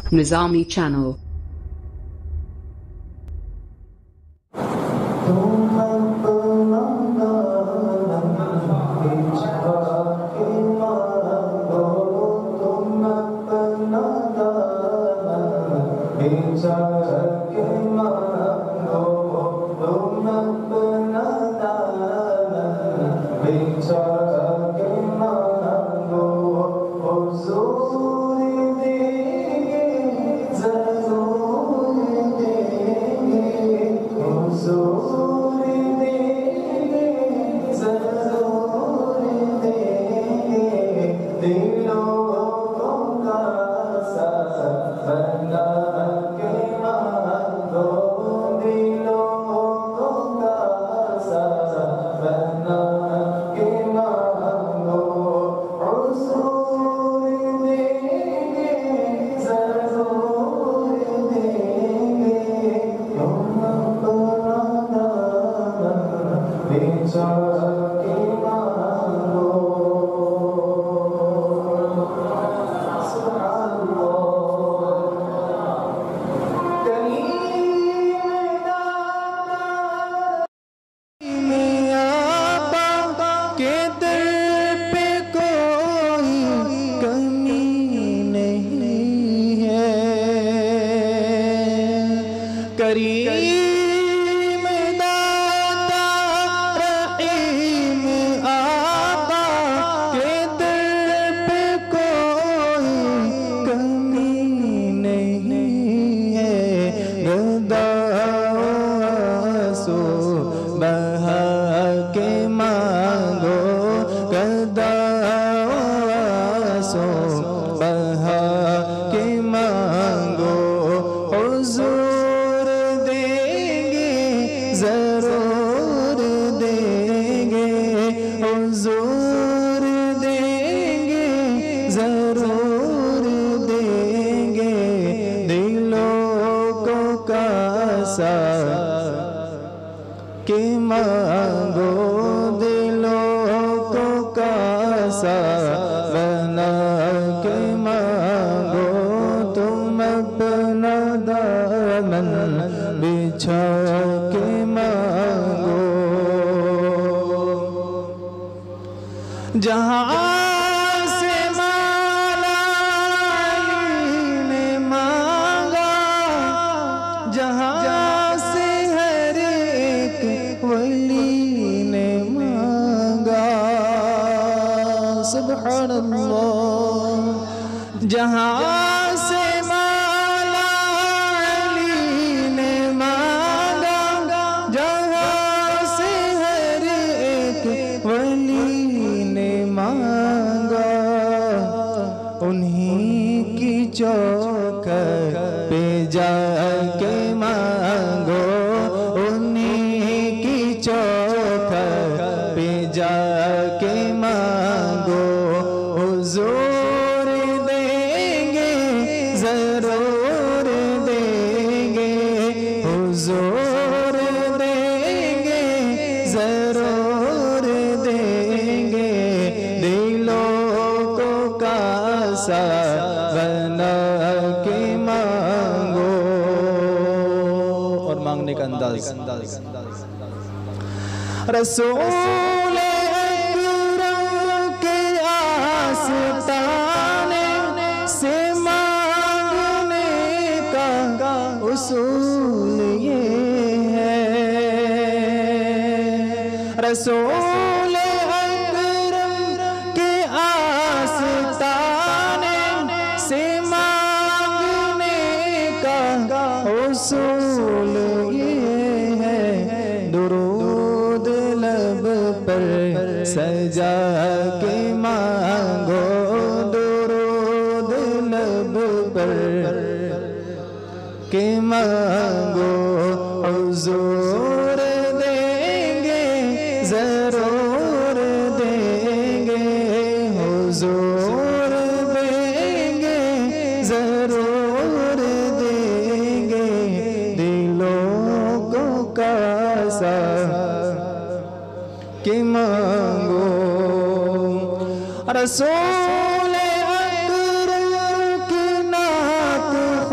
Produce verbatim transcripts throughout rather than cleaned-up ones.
Nizami Channel. रसूल अकरम के आस्ताने से मांगने का उसूल ये है। रसूल अकरम के आस्ताने से मांगने का उसूल ये है। दुरूद लब पर सजा के मांगो, दुरूद लब पर के मांगो, हुजूर देंगे जरूर देंगे, हुजूर देंगे जरूर देंगे। दिलों को कासा के मांगो, रसूल अकरम की नात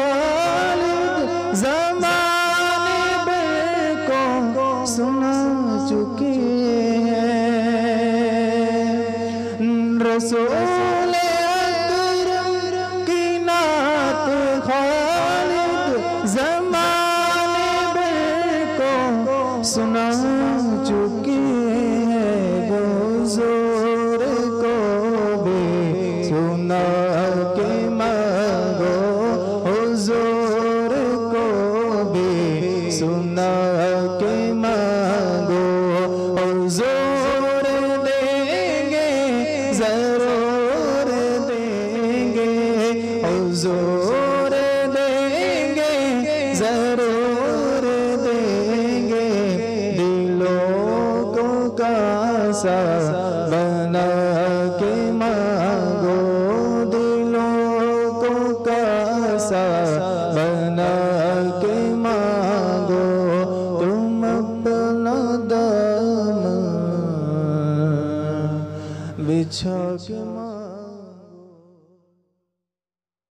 हुजूर देंगे जरूर देंगे, दिलों को कासा बना के मांगो, दिलों को कासा बना के मांगो, तुम अपना दामन बिछा के मांगो।